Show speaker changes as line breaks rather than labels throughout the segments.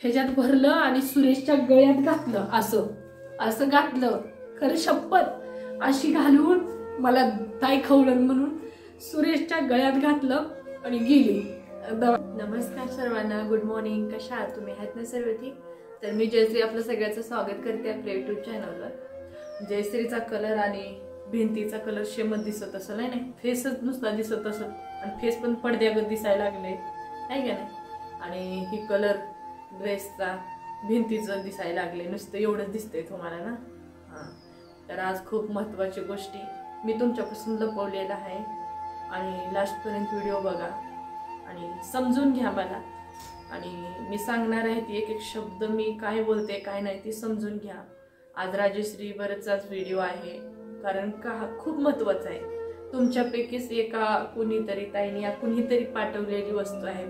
ह्याच्यात भरलं आणि सुरेशच्या गळ्यात घातलं, असं असं घातलं. खरं शपथ अशी घालून मला ताई खवळण म्हणून सुरेशच्या गळ्यात घातलं आणि गेली.
नमस्कार सर्वांना, गुड मॉर्निंग. कशा आहात तुम्ही? आहेत ना सर्व ठीक? तर मी जयश्री आपलं सगळ्याचं स्वागत करते आपल्या युट्यूब चॅनलवर. जयश्रीचा कलर आणि भिंतीचा कलर सेमच दिसत असेल नाही, फेसच नुसता दिसत असेल आणि फेस पण पडद्यागत दिसायला लागले नाही का नाही. आणि ही कलर ड्रेसचा भिंतीचं दिसायला लागले, नुसतं एवढंच दिसतंय तुम्हाला ना. हां, तर आज खूप महत्त्वाची गोष्टी मी तुमच्यापासून लपवलेल्या आहे आणि लास्टपर्यंत व्हिडिओ बघा आणि समजून घ्या मला. आणि मी सांगणार आहे ती एक एक शब्द मी काय बोलते काय नाही ती समजून घ्या. आज राजश्री बरंचाच व्हिडिओ आहे, कारण का खूप महत्त्वाचं आहे. तुमच्यापैकीच एका कुणीतरी ताईने या कुणीतरी पाठवलेली वस्तू आहे,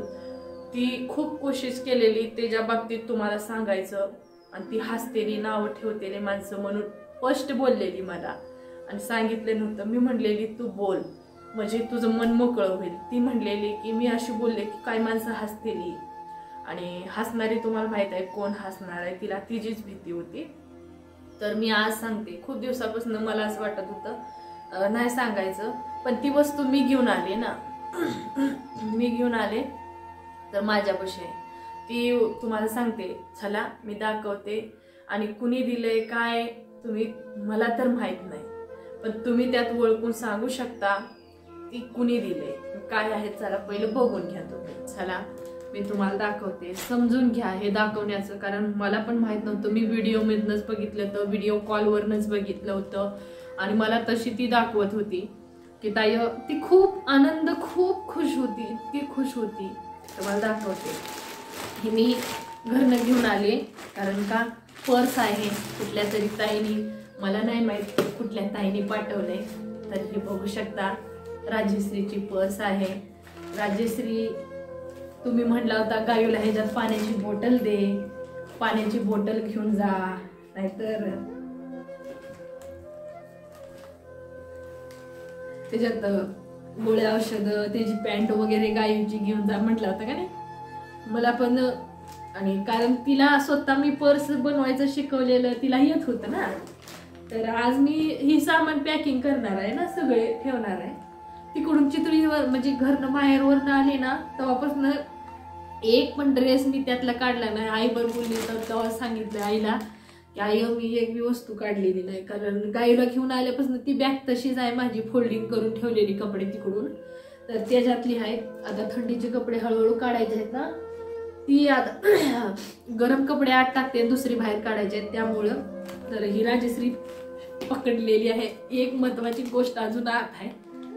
ती खूप कोशिश केलेली त्याच्या बाबतीत तुम्हाला सांगायचं. आणि ती हसतेली नाव ठेवतेली माणसं म्हणून स्पष्ट बोललेली मला आणि सांगितलं नव्हतं. मी म्हणलेली तू बोल म्हणजे तुझं मन मोकळं होईल. ती म्हणलेली की मी अशी बोलले की काय माणसं हसतेली आणि हसणारी तुम्हाला माहित आहे कोण हसणार आहे, तिला तिचीच भीती होती. तर मी आज सांगते. खूप दिवसापासून मला असं वाटत होतं नाही सांगायचं, पण ती वस्तू मी घेऊन आले ना मी घेऊन आले तर माझ्यापाशी ती तुम्हाला सांगते. चला मी दाखवते. आणि कुणी दिलंय काय तुम्ही मला तर माहित नाही, पण तुम्ही त्यात ओळखून सांगू शकता ती कुणी दिले काय आहे. चला पहिलं बघून घ्या तुम्ही. चला मी तुम्हाला दाखवते, समजून घ्या हे दाखवण्याचं, कारण मला पण माहित नव्हतं. मी व्हिडिओ मधनच बघितलं होतं, व्हिडिओ कॉलवरनच बघितलं होतं आणि मला तशी ती दाखवत होती की ताई ती खूप आनंद खूप खुश होती, ती खुश होती. तर मला दाखवते. ही मी घरनं घेऊन आले, कारण का पर्स आहे कुठल्या तरी ताईनी, मला नाही माहित कुठल्या ताईनी पाठवलंय. तर हे बघू शकता राजश्रीची पर्स आहे. राजश्री तुम्ही म्हणला होता गायूला ह्याच्यात पाण्याची बॉटल दे, पाण्याची बॉटल घेऊन जा, नाहीतर त्याच्यात गोळ्या औषधं त्याची पॅन्ट वगैरे गायूची घेऊन जा म्हटलं होतं का नाही मला पण. आणि कारण तिला स्वतः मी पर्स बनवायचं शिकवलेलं तिला येत होतं ना. तर आज मी ही सामान पॅकिंग करणार आहे ना, सगळे ठेवणार आहे. तिकडून चितळीवर म्हणजे घरनं माहेरवरनं आले ना तेव्हापासून एक पण ड्रेस मी त्यातला काढला नाही. आई बरोबर बोलली तर तेव्हा सांगितलं आईला की आई मी एक बी वस्तू काढलेली नाही, कारण गाईला घेऊन आल्यापासून ती बॅग तशीच आहे माझी, फोल्डिंग करून ठेवलेली कपडे तिकडून. तर त्याच्यातली आहे. आता थंडीचे कपडे हळूहळू काढायचे आहेत ना, ती आता गरम कपडे आत टाकते, दुसरी बाहेर काढायचे आहेत त्यामुळं. तर ही राजश्री पकडलेली आहे. एक महत्वाची गोष्ट अजून आत आहे,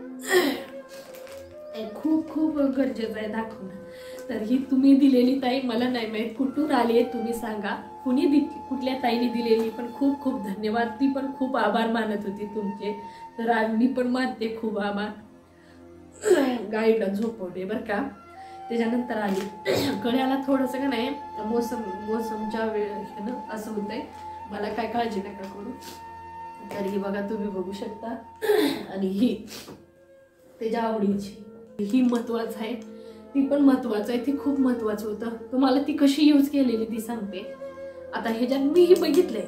खूप खूप गरजेचं आहे दाखवणं. तर ही तुम्ही दिलेली ताई मला नाही माहित कुठून आली तुम्ही सांगा, कुणी कुठल्या ताईने दिलेली, पण खूप खूप धन्यवाद. ती पण खूप आभार मानत होती तुमचे, तर आज मी पण मानते खूप आभार. गाईला झोपवले बरं का. त्याच्यानंतर आली गळ्याला थोडंसं का नाही मोसमच्या वेळेला असं होतंय, मला काय काळजी नका करू. तर ही बघा तुम्ही बघू शकता. आणि ही त्याच्या आवडीची, ही महत्वाचं आहे, ती पण महत्वाचं आहे. ती खूप महत्वाचं होतं. तुम्हाला ती कशी यूज केलेली ती सांगते. आता ह्याच्यात मीही बघितलंय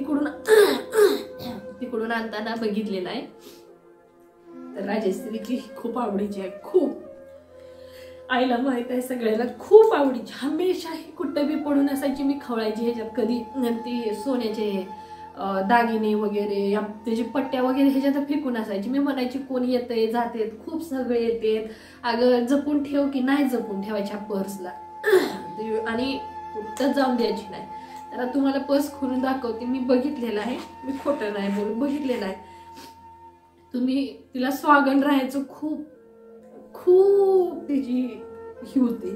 तिकडून आणताना बघितलेलं आहे. तर राजश्रीची खूप आवडीची आहे, खूप. आईला माहित आहे, सगळ्याला खूप आवडीची. हमेशा ही कुठं बी पडून असायची, मी खवळायची ह्याच्यात. कधी ती सोन्याचे दागिने वगैरे त्याची पट्ट्या वगैरे ह्याच्यात फेकून असायची. मी म्हणायची कोण येते जाते, खूप सगळे येते, अगं जपून ठेव की नाही जपून ठेवायच्या पर्सला आणि कुठं जाऊन द्यायची नाही. तर तुम्हाला पर्स खोलून दाखवते. मी बघितलेलं आहे, मी खोटं नाही बोलून बघितलेलं आहे. तुम्ही तिला स्वागण राहायचं खूप खूप तिची ही होती,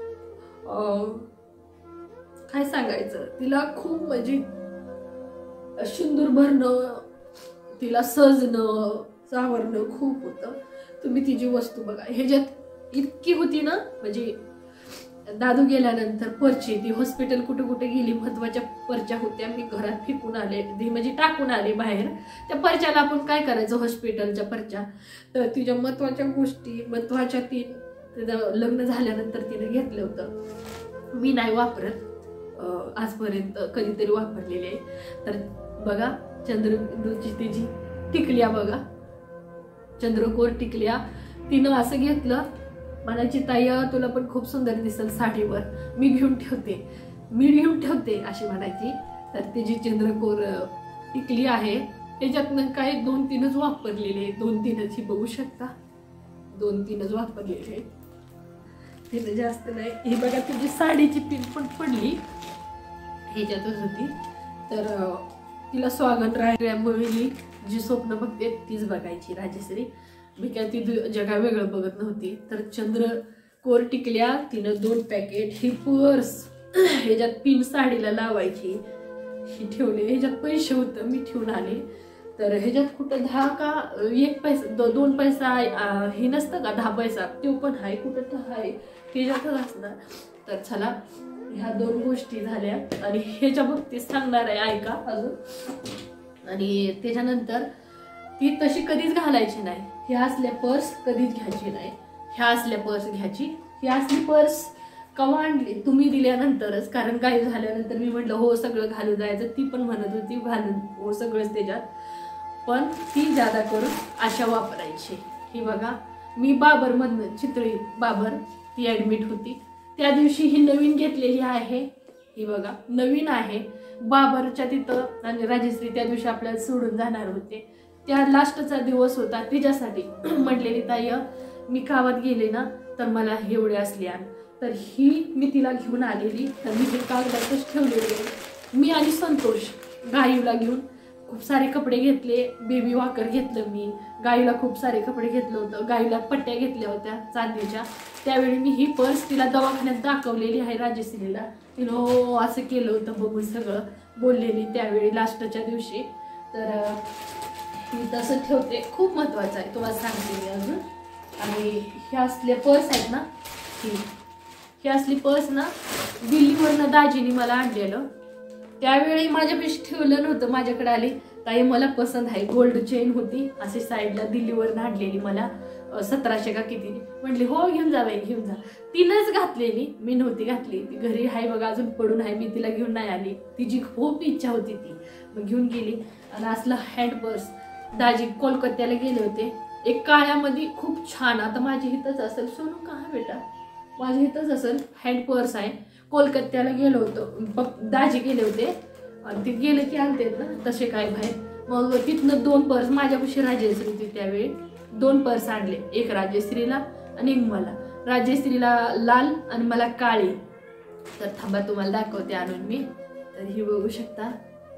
काय सांगायचं, तिला खूप म्हणजे सिंदूर भरणं, तिला सजणं सावरणं खूप होतं. तुम्ही तिची वस्तू बघा, ह्याच्यात इतकी होती ना, म्हणजे दादू गेल्यानंतर पर्ची, ती हॉस्पिटल कुठे कुठे गेली, महत्वाच्या पर्च्या होत्या, मी घरात फेकून आले, म्हणजे टाकून आले बाहेर. त्या पर्च्याला आपण काय करायचं, हॉस्पिटलच्या पर्च्या. तर तिच्या महत्वाच्या गोष्टी, महत्वाच्या 3 लग्न झाल्यानंतर तिने घेतलं होतं. मी नाही वापरत,
आजपर्यंत कधीतरी वापरलेली आहे. तर बघा चंद्रबिंदूची तिची टिकल्या बघा, चंद्रकोर टिकल्या तिनं असं घेतलं. म्हणायची ताई तुला पण खूप सुंदर दिसेल साडीवर, मी घेऊन ठेवते अशी म्हणायची. तर तिची चंद्रकोर टिकली आहे. त्याच्यातनं काय 2-3च वापरलेले आहे, 2-3च ही बघू शकता, 2-3च वापरलेले आहे, तिने जास्त नाही. ही बघा तुझी साडीची पिन पण पडली ह्याच्यातच होती. तर तिला स्वागत राहिल्यामुळे जी स्वप्न बघते तीच बघायची राजश्री, मी काय ती जगा वेगळं बघत नव्हती. तर चंद्रकोर टिकल्या तिनं 2 पॅकेट. ही पर्स ह्याच्यात पिन साडीला लावायची, ही ठेवली. ह्याच्यात पैसे होतं मी ठेवून आले. तर ह्याच्यात कुठं 10 का 1 पैसा 2 पैसा हे नसतं का 10 पैसा, तो पण आहे कुठं तर आहे, ह्याच्यातच असणार. तर चला ह्या 2 गोष्टी झाल्या आणि ह्याच्या बाबतीत सांगणार आहे ऐका अजून. आणि त्याच्यानंतर ती तशी कधीच घालायची नाही. ह्या असल्या पर्स कधीच घ्यायची नाही, ह्या असल्या पर्स घ्यायची. ही असली पर्स कवा आणली तुम्ही दिल्यानंतरच, कारण काही झाल्यानंतर मी म्हटलं हो सगळं घालून जायचं, ती पण म्हणत होती घालून हो सगळंच त्याच्यात, पण ती जादा करून अशा वापरायची. ही बघा मी बाबरमधनं चितळी बाबर ती ऍडमिट होती त्या दिवशी ही नवीन घेतलेली आहे. ही बघा नवीन आहे बाबरच्या तिथं. आणि राजश्री त्या दिवशी आपल्याला सोडून जाणार होते, त्या लास्टचा दिवस होता. तिच्यासाठी म्हटलेली ताई मी गावात गेले ना तर मला एवढे असले आण. तर ही मी तिला घेऊन आलेली. तर मी हे कागदातच ठेवलेले. मी आणि संतोष गायूला घेऊन खूप सारे कपडे घेतले, बेबी वॉकर घेतलं मी, गायूला खूप सारे कपडे घेतलं होतं, गायूला पट्ट्या घेतल्या होत्या चांदीच्या. त्यावेळी मी ही पर्स तिला दवाखान्यात दाखवलेली आहे राजश्रीला. तिनं असं केलं होतं बघून सगळं बोललेली त्यावेळी लास्टच्या दिवशी. तर मी तसं ठेवते, खूप महत्वाचं आहे तुम्हाला सांगते मी अजून. आणि ह्या असल्या पर्स आहेत ना, ही असली पर्स ना दिल्लीवरनं दाजीनी मला आणलेलं. त्यावेळी माझ्यापेक्षा ठेवलं नव्हतं, माझ्याकडे आली ताई मला पसंत आहे, गोल्ड चेन होती अशी साईडला दिल्लीवरनं आणलेली मला 1700 का किती. म्हटली हो घेऊन जा बाई घेऊन जा. तिनंच घातलेली, मी नव्हती घातली. ती घरी आहे बघा अजून पडून आहे, मी तिला घेऊन नाही आली. तिची खूप इच्छा होती ती, मग घेऊन गेली. आणि असलं हँड पर्स दाजी कोलकात्याला गेले होते, एक काळ्यामध्ये खूप छान. आता माझी हितच असेल सोनू का बेटा, माझ्या हितच असेल हँड पर्स आहे. कोलकात्याला गेलो होतो दाजी गेले होते आणि ते गेले की आणते ना तसे काय बाहेर. मग तिथनं 2 पर्स माझ्यापाशी राजश्री होती त्यावेळी, 2 पर्स आणले, एक राजश्रीला आणि एक मला. राजश्रीला लाल आणि मला काळी. तर थांबा तुम्हाला दाखवते आणून मी. तर ही बघू शकता,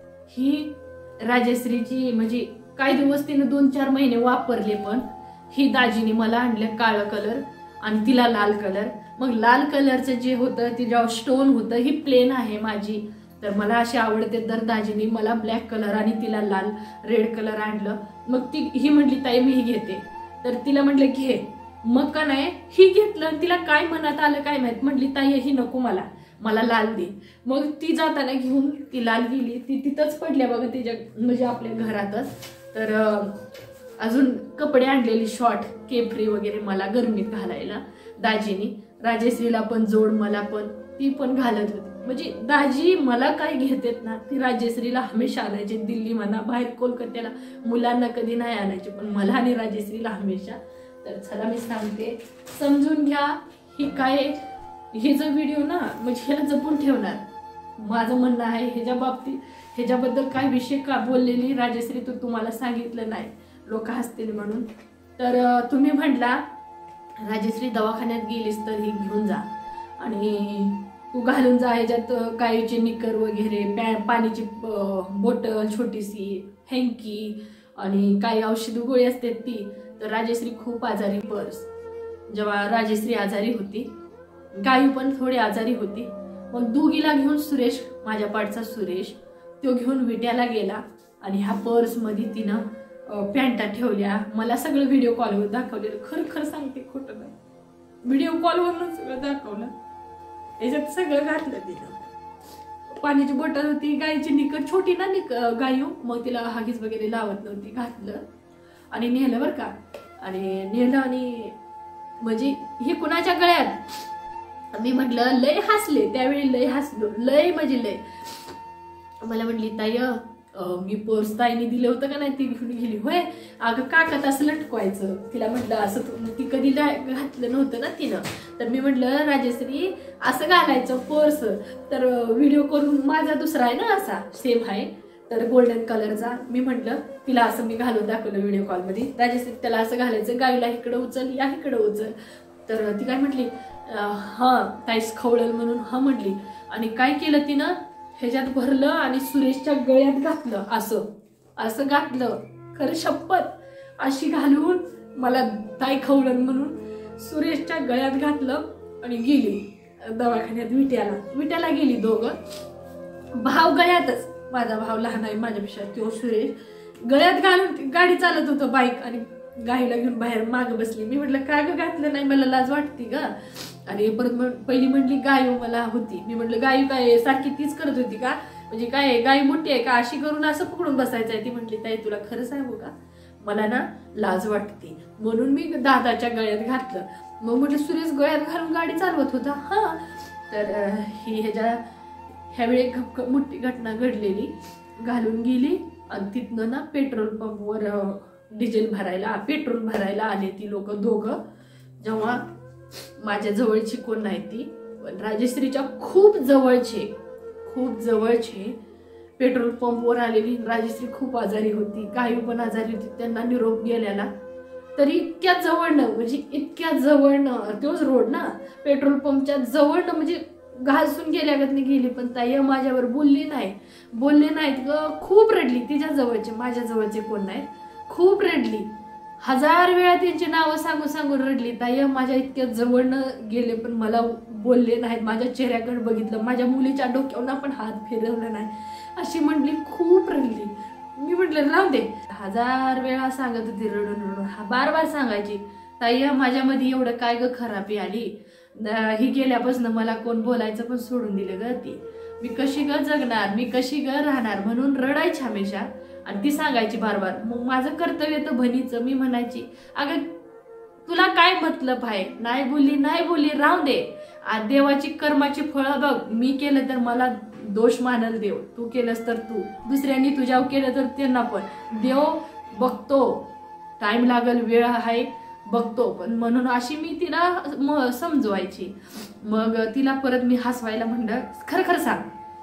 ही राजश्रीची म्हणजे काही दिवस तिने 2-4 महिने वापरले, पण ही दाजीने मला आणलं काळं कलर आणि तिला लाल कलर. मग लाल कलरचं जे होतं तिच्यावर स्टोन होतं, ही प्लेन आहे माझी. तर मला अशी आवडते. तर दाजीने मला ब्लॅक कलर आणि तिला लाल रेड कलर आणलं. मग ती ही म्हटली ताई मी ही घेते. तर तिला म्हटलं घे. मग का नाही ही घेतलं आणि तिला काय मनात आलं काय माहित, म्हटली ताई ही नको मला लाल दे. मग ती जाताना घेऊन ती लाल गेली, ती तिथंच पडल्या बघा तिच्या म्हणजे आपल्या घरातच. तर अजून कपडे आणलेली शॉर्ट केफ्री वगैरे मला गरमीत घालायला दाजीनी. राजश्रीला पण जोड, मला पण, ती पण घालत होती. म्हणजे दाजी मला काय घेतात ना ती राजश्रीला हमेशा आणायची. दिल्ली म्हणा बाहेर कोलकात्याला मुलांना कधी नाही आणायचे, पण मला आणि राजश्रीला हमेशा. तर चला मी सांगते समजून घ्या. ही काय हे जो व्हिडिओ ना म्हणजे ह्याला जपून ठेवणार. माझं म्हणणं आहे ह्याच्या बाबतीत, ह्याच्याबद्दल काय विषय का बोललेली राजश्री तू तुम्हाला सांगितलं नाही, लोक हसतील म्हणून. तर तुम्ही म्हटला राजश्री दवाखान्यात गेलीस तर ही घेऊन जा आणि तू घालून जा. ह्याच्यात कायचे निकर वगैरे, पाण्याची बॉटल छोटीशी, हँकी आणि काही औषध गोळी असते ती. तर राजश्री खूप आजारी पर्स, जेव्हा राजश्री आजारी होती, गायू पण थोडी आजारी होती. मग दोघीला घेऊन सुरेश, माझ्या पाठचा सुरेश, तो घेऊन विट्याला गेला आणि ह्या पर्समध्ये तिनं पॅन्टा ठेवल्या. मला सगळं व्हिडिओ कॉलवर दाखवलेलं, खरं सांगते खोटं नाही, व्हिडिओ कॉलवरून सगळं दाखवलं. याच्यात सगळं घातलं तिनं. पाण्याची बॉटल होती, गायची निकर छोटी ना गायू, मग तिला हागीच वगैरे लावत नव्हती, घातलं आणि नेलं बरं का. आणि नेलं आणि म्हणजे हे कुणाच्या गळ्यात मी म्हटलं लय हसले त्यावेळी, लय हसलो, लय म्हणजे लय. मला म्हटली ताई मी पर्स ताईने दिलं होतं का नाही ती घेऊन गेली. होय अगं काकात असं लटकवायचं. तिला म्हटलं असं ती कधी घातलं नव्हतं ना तिनं. तर मी म्हटलं राजश्री असं घालायचं पर्स. तर व्हिडिओ करून माझा दुसरा आहे ना असा सेम आहे तर गोल्डन कलरचा. मी म्हटलं तिला असं मी घालून दाखवलं व्हिडिओ कॉलमध्ये. राजश्री त्याला असं घालायचं, गावीला इकडं उचल या इकडं उचल. तर ती काय म्हटली हा ताईस खवळल म्हणून हा म्हटली. आणि काय केलं तिनं ह्याच्यात भरलं आणि सुरेशच्या गळ्यात घातलं. असं असं घातलं. खरं शपथ अशी घालून मला ताई खवळल म्हणून सुरेशच्या गळ्यात घातलं आणि गेली दवाखान्यात. विट्याला गेली. दोघं भाव गळ्यातच. माझा भाव लहान आहे माझ्यापेक्षा, तो सुरेश गळ्यात घालून गाडी चालत होतं बाईक आणि गाईला घेऊन बाहेर मागे बसली. मी म्हटलं का ग घातलं नाही, मला लाज वाटते ग. आणि परत पहिली म्हटली गाय मला होती. मी म्हटलं गाय काय सारखी तीच करत होती का, म्हणजे काय गाय मोठी आहे का, अशी करून असं पकडून बसायचं आहे. ती म्हटली ताई तुला खरं सांगू का, मला ना लाज वाटते म्हणून मी दादाच्या गळ्यात घातलं. मग म्हटलं सुरेश गळ्यात घालून गाडी चालवत होता. हा तर ही ह्यावेळी मोठी घटना घडलेली. घालून गेली आणि तिथनं ना पेट्रोल पंपवर पेट्रोल भरायला आले ती लोक दोघं. जेव्हा माझ्या जवळची कोण नाही ती, पण राजश्रीच्या खूप जवळचे पेट्रोल पंपवर आलेली. राजश्री खूप आजारी होती, गायू पण आजारी होती, त्यांना निरोप गेलेला. तरी इतक्या जवळनं तोच रोड ना, पेट्रोल पंपच्या जवळनं म्हणजे घासून गेल्यागतनी गेली. पण ताई माझ्यावर बोलले नाहीत ग. खूप रडली. तिच्या जवळचे माझ्या जवळचे कोण नाहीत, खूप रडली. 1000 वेळा त्यांची नावं सांगून रडली. ताई माझ्या इतक्या जवळनं गेले पण मला बोलले नाहीत, माझ्या चेहऱ्याकडे बघितलं, माझ्या मुलीच्या डोक्यावर पण हात फिरवला नाही, अशी म्हटली. खूप रडली. मी म्हटलं राहू दे. 1000 वेळा सांगत होती रडून बार सांगायची ताई माझ्यामध्ये एवढं काय ग खराबी आली, ही गेल्यापासून मला कोण बोलायचं पण सोडून दिलं ग. ती मी कशी ग जगणार, मी कशी ग राहणार म्हणून रडायची हमेशा. आणि ती सांगायची बार. मग माझं कर्तव्य तर बहिणीचं. मी म्हणायची अगं तुला काय मतलब आहे, नाही बोलली राहू दे. देवाची कर्माची फळं बघ. मी केलं तर मला दोष मानल देव, तू केलंस तर तू, दुसऱ्यांनी तुझ्यावर केलं तर त्यांना पण देव बघतो. टाइम लागल, वेळ आहे, बघतो. पण म्हणून अशी मी तिला समजवायची. मग तिला परत मी हसवायला म्हणलं खरं सांग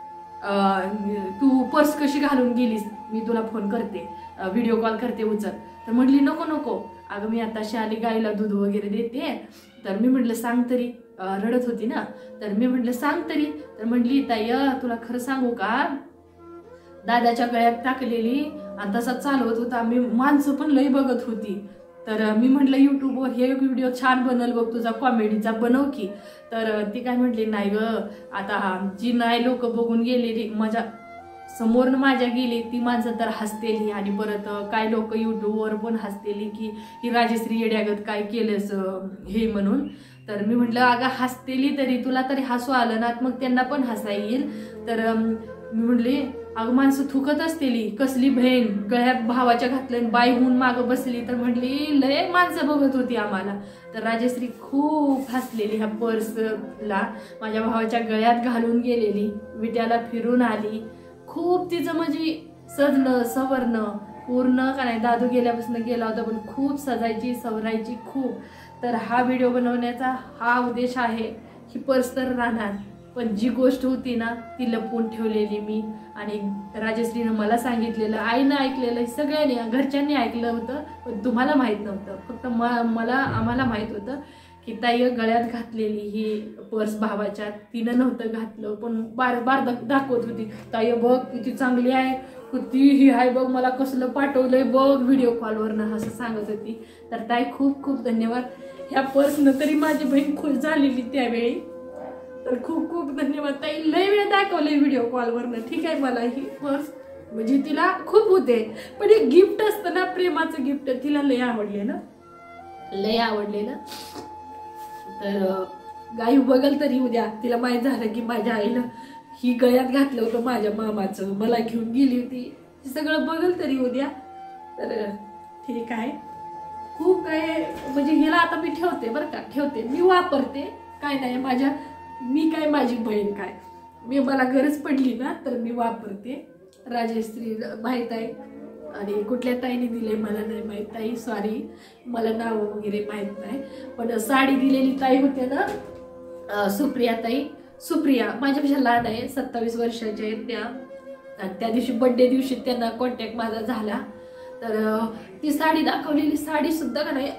तू पर्स कशी घालून गेलीस, मी तुला फोन करते, व्हिडिओ कॉल करते, उचल. तर म्हटली नको अगं मी आताशी आली, गाईला दूध वगैरे देते. तर मी म्हटलं सांग तरी, रडत होती ना. तर मी म्हटलं सांग तरी. तर म्हटली ताई तुला खरं सांगू का, दादाच्या गळ्यात टाकलेली आणि तसा चालवत होता. मी माणसं पण लई बघत होती. तर मी म्हटलं युट्यूबवर हे व्हिडिओ छान बनल बघ, तुझा कॉमेडीचा बनव की. तर ती काय म्हटली नाही ग, आता जी नाही लोक बघून गेलेली माझ्या समोरनं माझ्या गेली ती माणसं तर हसतेली. आणि परत काय लोक युट्यूबवर पण हसतेली की ही राजश्री येड्यागत काय केलंस हे म्हणून. तर मी म्हटलं अगं हसतेली तरी तुला तरी हसू आलं ना, मग त्यांना पण हसा येईल. तर मी म्हटली अगं माणसं थुकत असतेली, कसली बहीण गळ्यात भावाच्या घातलं, बाई होऊन मागं बसली. तर म्हटली लय माणसं बघत होती आम्हाला. तर राजश्री खूप हसलेली. ह्या पर्सला माझ्या भावाच्या गळ्यात घालून गेलेली, विट्याला फिरून आली. खूप तिचं म्हणजे सजणं सवरणं पूर्ण का नाही, दादू गेल्यापासून गेला होता पण खूप सजायची सवरायची खूप. तर हा व्हिडिओ बनवण्याचा हा उद्देश आहे. ही पर्स तर राहणार, पण जी गोष्ट होती ना ती लपवून ठेवलेली मी. आणि राजश्रीनं मला सांगितलेलं, आईनं ऐकलेलं, सगळ्यांनी घरच्यांनी ऐकलं होतं, पण तुम्हाला माहीत नव्हतं. फक्त आम्हाला माहीत होतं की ताई गळ्यात घातलेली ही पर्स भावाच्या, तिनं नव्हतं घातलं. पण बार दाखवत होती, ताई बघ किती चांगली आहे, किती ही आहे बघ, मला कसलं पाठवलंय बघ व्हिडिओ कॉलवरनं, असं सांगत होती. तर ताई खूप खूप धन्यवाद. ह्या पर्सनं तरी माझी बहीण खुश झालेली त्यावेळी. तर खूप खूप धन्यवाद ताई. लय वेळ दाखवले व्हिडिओ कॉलवरनं. ठीक आहे, मला ही पर्स म्हणजे तिला खूप होते, पण एक गिफ्ट असतं ना, प्रेमाचं गिफ्ट, तिला लय आवडलेलं. तर गाई बघल तरी उद्या तिला माहित झालं की माझ्या आईनं ही गळ्यात घातलं होतं माझ्या मामाचं, मला घेऊन गेली होती, हे सगळं बघल तरी उद्या. तर ठीक आहे. खूप काय म्हणजे हिला आता मी ठेवते बरं का, ठेवते, मी वापरते, काय नाही. माझ्या मी काय माझी बहीण काय, मला गरज पडली ना तर मी वापरते. राजश्री माहीत आहे आणि कुठल्या ताईने दिले मला नाही माहीत. ताई सॉरी, मला नाव वगैरे माहीत नाही. पण साडी दिलेली ताई होते ना सुप्रिया ताई. सुप्रिया माझ्यापेक्षा लहान आहे, 27 वर्षाच्या आहेत त्या. त्या दिवशी बर्थडे दिवशी त्यांना कॉन्टॅक्ट माझा झाला. तर ती साडी दाखवलेली साडी सुद्धा का नाही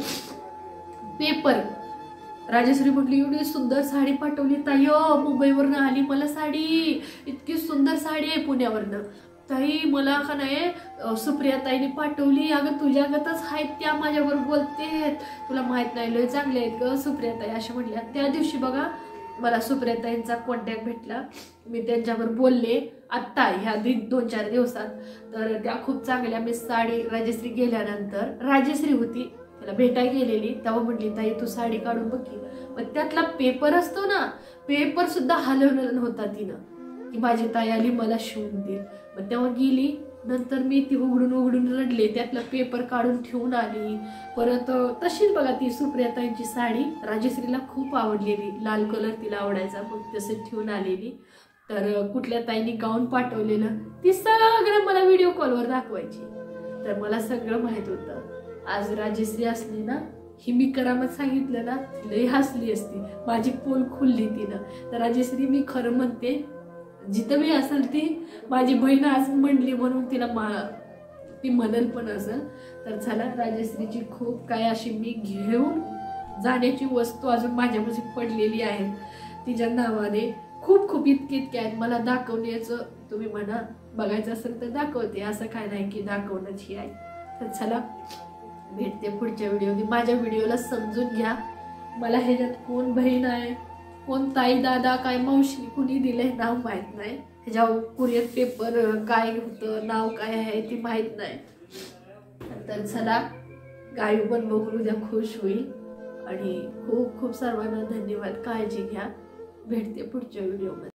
पेपर. राजश्री म्हटली एवढी सुंदर साडी पाठवली ताई, मुंबईवरनं आली मला साडी, इतकी सुंदर साडी आहे पुण्यावरनं ताई, मला का नाही सुप्रिया ताईने पाठवली. अगं तुझ्यागतच आहेत त्या, माझ्याबरोबर बोलते, तुला माहित नाही लय चांगले आहेत ग सुप्रिया ताई अशा म्हटल्या. त्या दिवशी बघा मला सुप्रिया ताईंचा कॉन्टॅक्ट भेटला. मी त्यांच्यावर बोलले आत्ता ह्या 2-4 दिवसात. तर त्या खूप चांगल्या. मी साडी राजश्री गेल्यानंतर राजश्री होती त्याला भेटायला गेलेली, तेव्हा म्हटली ताई तू साडी काढून बघी. पण त्यातला पेपर असतो ना, पेपर सुद्धा हलवलेला नव्हता तिनं, की माझी ताई आली मला शिवून दे. मग तेव्हा गेली, नंतर मी ती उघडून रडले, त्यातला पेपर काढून ठेवून आली. परत तशीच बघा ती सुप्रिया ताईंची साडी राजश्रीला खूप आवडलेली, लाल कलर तिला आवडायचा, मग तसं ठेवून आलेली. तर कुठल्या ताईंनी गाऊन पाठवलेलं ती सगळं मला व्हिडिओ कॉलवर दाखवायची. तर मला सगळं माहित होतं. आज राजश्री असली ना, ही मी करामत सांगितलं ना, लई हसली असती, माझी पोल खुलली तिनं. तर राजश्री मी खरं म्हणते, जिथं मी असेल ती माझी बहीण आज म्हणली म्हणून तिला ती म्हणल पण असेल. तर चला, राजश्रीची खूप काय अशी मी घेऊन जाण्याची वस्तू अजून माझ्यापाशी पडलेली आहे तिच्या नावाने. खूप इतके आहेत, मला दाखवण्याचं तुम्ही म्हणा, बघायचं असेल तर दाखवते, असं काय नाही की दाखवण्याची आहे. तर चला भेटते पुढच्या व्हिडिओमध्ये. माझ्या व्हिडिओला समजून घ्या, मला ह्याच्यात कोण बहीण आहे, कोण ताई दादा काय मावशी कुणी दिलंय नाव माहित नाही. ह्याच्यावर कुरिअर पेपर काय होतं, नाव काय आहे ती माहित नाही. तर चला, गावी पण बघून उद्या खुश होईल. आणि खूप सर्वांना धन्यवाद. काळजी घ्या. भेटते पुढच्या व्हिडिओमध्ये.